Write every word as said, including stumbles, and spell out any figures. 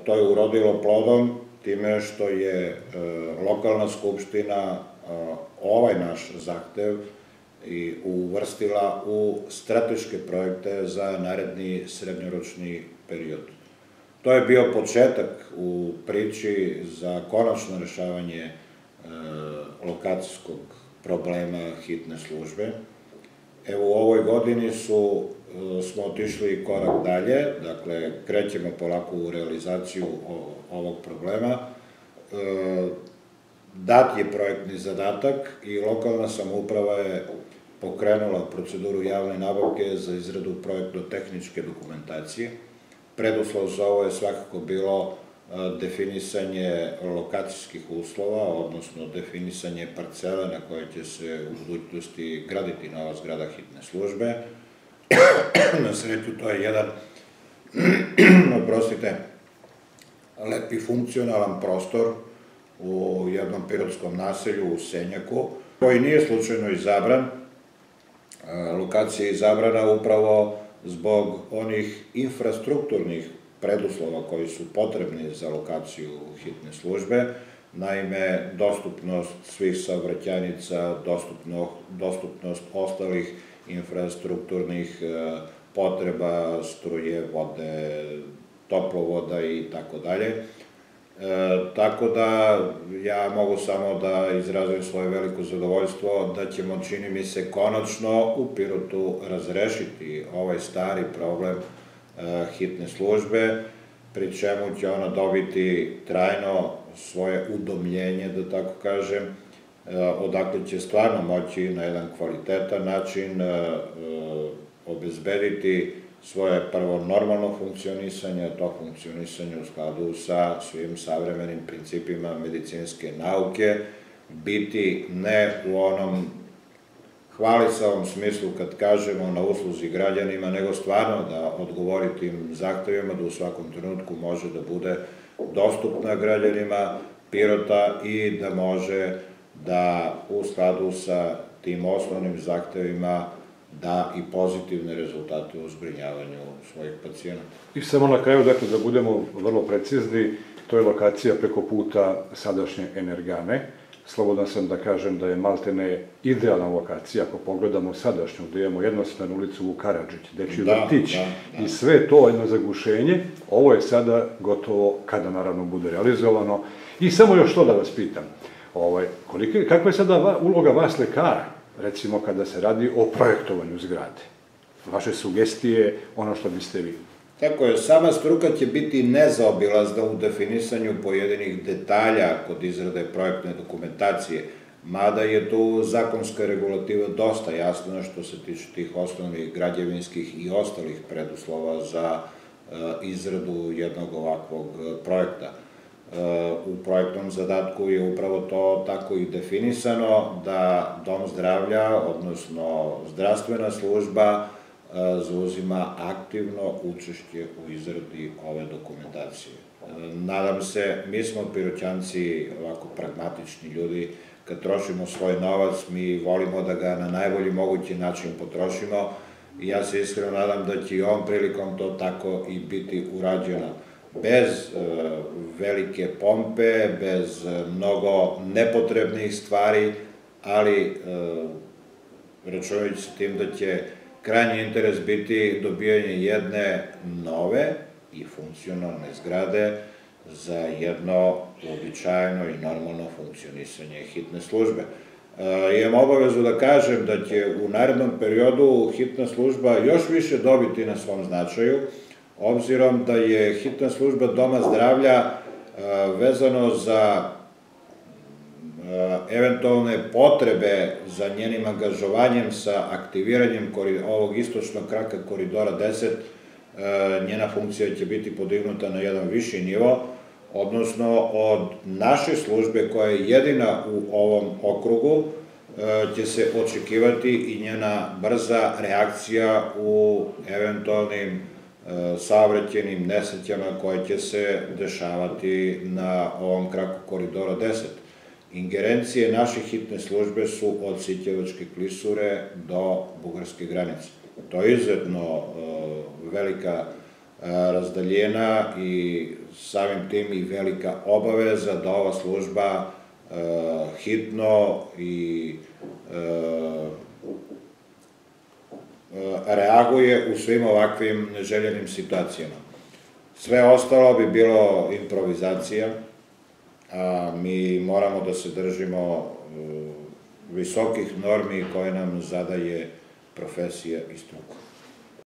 to je urodilo plodom time što je lokalna skupština ovaj naš zahtev i uvrstila u strateške projekte za naredni srednjoročni period. To je bio početak u priči za konačno rešavanje lokacijskog problema hitne službe. Evo, u ovoj godini smo otišli korak dalje, dakle, krećemo polako u realizaciju ovog problema. Dat je projektni zadatak i lokalna samouprava je pokrenula proceduru javne nabavke za izradu projektno-tehničke dokumentacije. Preduslov za ovo je svakako bilo definisanje lokacijskih uslova, odnosno definisanje parcele na koje će se u budućnosti graditi nova zgrada hitne službe. Na sreću, to je jedan, oprostite, lepi funkcionalan prostor u jednom pirotskom naselju u Senjaku, koji nije slučajno izabran. Lokacija je izabrana upravo zbog onih infrastrukturnih preduslova koji su potrebni za lokaciju hitne službe. Naime, dostupnost svih saobraćajnica, dostupnost ostalih infrastrukturnih potreba, struje, vode, toplovoda i tako dalje. Tako da ja mogu samo da izrazim svoje veliko zadovoljstvo da ćemo, čini mi se, konačno u Pirotu razrešiti ovaj stari problem hitne službe, pri čemu će ona dobiti trajno svoje udomljenje, da tako kažem, odakle će stvarno moći na jedan kvalitetan način obezbediti svoje prvo normalno funkcionisanje, a to funkcionisanje u skladu sa svim savremenim principima medicinske nauke, biti ne u onom hvalisavom smislu kad kažemo na usluzi građanima, nego stvarno da odgovori tim zahtevima, da u svakom trenutku može da bude dostupna građanima Pirota i da može da u skladu sa tim osnovnim zahtevima da i pozitivne rezultate u zbrinjavanju svojih pacijenata. I samo na kraju, dakle, da budemo vrlo precizni, to je lokacija preko puta sadašnje Energane. Slobodan sam da kažem da je maltene idealna lokacija, ako pogledamo sadašnju, da imamo jednosmernu ulicu Vuk Karadžić, dečiji vrtić i sve to jedno zagušenje. Ovo je sada gotovo, kada naravno bude realizovano. I samo još to da vas pitam, kakva je sada uloga vas lekara, recimo kada se radi o projektovanju zgrade? Vaše sugestije, ono što biste vi? Tako je, sama struka će biti nezaobilazna u definisanju pojedinih detalja kod izrade projektne dokumentacije, mada je tu zakonska regulativa dosta jasna što se tiče tih osnovnih građevinskih i ostalih preduslova za izradu jednog ovakvog projekta. U projektnom zadatku je upravo to tako i definisano da dom zdravlja, odnosno zdravstvena služba, zauzima aktivno učešće u izradi ove dokumentacije. Nadam se, mi smo Piroćanci ovako pragmatični ljudi, kad trošimo svoj novac, mi volimo da ga na najbolji mogući način potrošimo i ja se iskreno nadam da će i ovom prilikom to tako i biti urađeno. Bez velike pompe, bez mnogo nepotrebnih stvari, ali računajući sa tim da će krajnji interes biti dobijanje jedne nove i funkcionalne zgrade za jedno uobičajeno i normalno funkcionisanje hitne službe. Imam obavezu da kažem da će u narednom periodu hitna služba još više dobiti na svom značaju, obzirom da je hitna služba doma zdravlja vezano za eventualne potrebe za njenim angažovanjem sa aktiviranjem ovog istočnog kraka koridora deset, njena funkcija će biti podignuta na jedan viši nivo, odnosno od naše službe koja je jedina u ovom okrugu će se očekivati i njena brza reakcija u eventualnim saobraćajnim nesrećama koje će se dešavati na ovom kraku koridora deset. Ingerencije naše hitne službe su od Sićevačke klisure do bugarske granice. To je izuzetno velika razdaljena i samim tim i velika obaveza da ova služba hitno i reaguje u svim ovakvim neželjenim situacijama. Sve ostalo bi bilo improvizacija, a mi moramo da se držimo visokih normi koje nam zadaje profesija i struka.